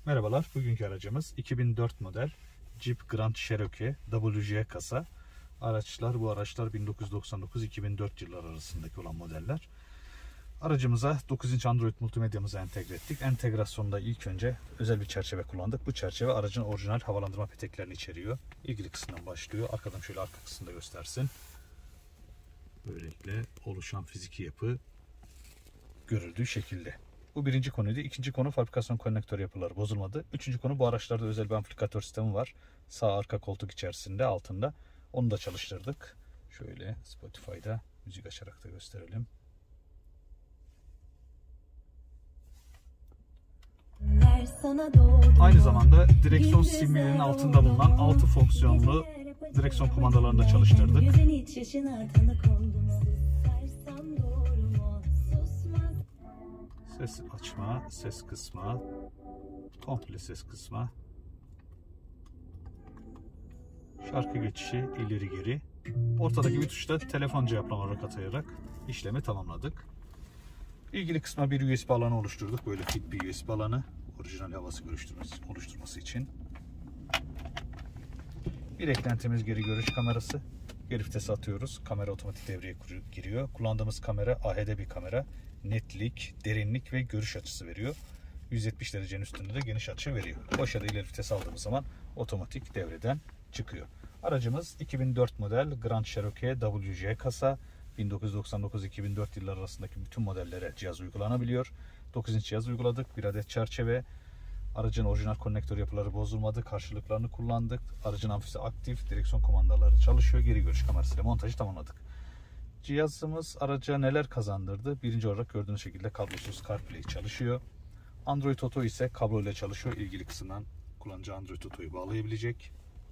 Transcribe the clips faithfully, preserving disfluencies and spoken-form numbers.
Merhabalar, bugünkü aracımız iki bin dört model Jeep Grand Cherokee W J kasa. Araçlar, bu araçlar bin dokuz yüz doksan dokuz iki bin dört yıllar arasındaki olan modeller. Aracımıza dokuz inç Android multimedyamızı entegre ettik. Entegrasyonda ilk önce özel bir çerçeve kullandık. Bu çerçeve aracın orijinal havalandırma peteklerini içeriyor. İlgili kısımdan başlıyor. Arkadan şöyle arka kısmında göstersin. Böylelikle oluşan fiziki yapı görüldüğü şekilde. Bu birinci konuydu. İkinci konu, fabrikasyon konnektör yapıları bozulmadı. Üçüncü konu, bu araçlarda özel bir amplifikatör sistemi var. Sağ arka koltuk içerisinde, altında. Onu da çalıştırdık. Şöyle Spotify'da müzik açarak da gösterelim. Aynı zamanda direksiyon simyelinin altında bulunan altı fonksiyonlu direksiyon kumandalarını da çalıştırdık. Ses açma, ses kısma, komple ses kısma, şarkı geçişi ileri geri. Ortadaki bir tuşta telefon cevaplama olarak atayarak işlemi tamamladık. İlgili kısma bir U S B alanı oluşturduk. Böyle fit bir U S B alanı. Orijinal havası oluşturması, oluşturması için. Bir eklentimiz geri görüş kamerası. Geri vitesi atıyoruz. Kamera otomatik devreye giriyor. Kullandığımız kamera A H D bir kamera. Netlik, derinlik ve görüş açısı veriyor. yüz yetmiş derecenin üstünde de geniş açı veriyor. Boş ya da ileri vites aldığımız zaman otomatik devreden çıkıyor. Aracımız iki bin dört model Grand Cherokee W J kasa. bin dokuz yüz doksan dokuz iki bin dört yılları arasındaki bütün modellere cihaz uygulanabiliyor. dokuz inç cihaz uyguladık. Bir adet çerçeve. Aracın orijinal konnektör yapıları bozulmadı. Karşılıklarını kullandık. Aracın amfisi aktif. Direksiyon kumandaları çalışıyor. Geri görüş kamerasıyla montajı tamamladık. Cihazımız araca neler kazandırdı? Birinci olarak gördüğünüz şekilde kablosuz CarPlay çalışıyor. Android Auto ise kablo ile çalışıyor. İlgili kısımdan kullanıcı Android Auto'yu bağlayabilecek.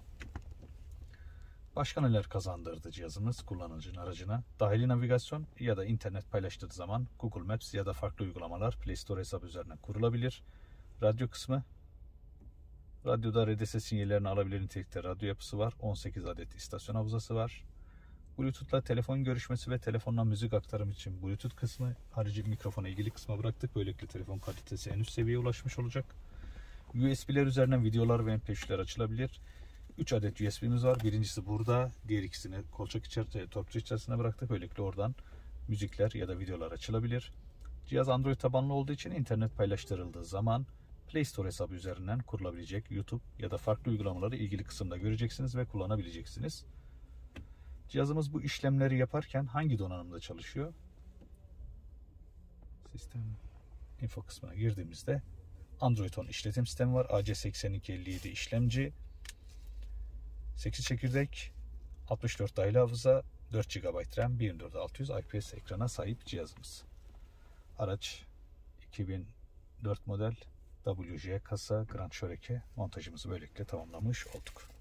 Başka neler kazandırdı cihazımız kullanıcının aracına? Dahili navigasyon ya da internet paylaştığı zaman Google Maps ya da farklı uygulamalar Play Store hesabı üzerinden kurulabilir. Radyo kısmı. Radyoda R D S sinyallerini alabilen nitelikte radyo yapısı var. on sekiz adet istasyon havzası var. Bluetooth'la telefon görüşmesi ve telefondan müzik aktarımı için Bluetooth kısmı, harici mikrofona ilgili kısma bıraktık. Böylelikle telefon kalitesi en üst seviyeye ulaşmış olacak. U S B'ler üzerinden videolar ve M P üçler açılabilir. üç adet U S B'miz var. Birincisi burada, diğer ikisini kolçak içerisinde, torpido içerisine bıraktık. Böylelikle oradan müzikler ya da videolar açılabilir. Cihaz Android tabanlı olduğu için internet paylaştırıldığı zaman Play Store hesabı üzerinden kurulabilecek YouTube ya da farklı uygulamaları ilgili kısımda göreceksiniz ve kullanabileceksiniz. Cihazımız bu işlemleri yaparken hangi donanımda çalışıyor? Sistem info kısmına girdiğimizde Android on işletim sistemi var. A C seksen iki elli yedi işlemci, sekiz çekirdek, altmış dört dahili hafıza, dört gigabayt RAM, bir bin dört yüz altı yüz I P S ekrana sahip cihazımız. Araç iki bin dört model W J kasa Grand Cherokee, montajımızı böylelikle tamamlamış olduk.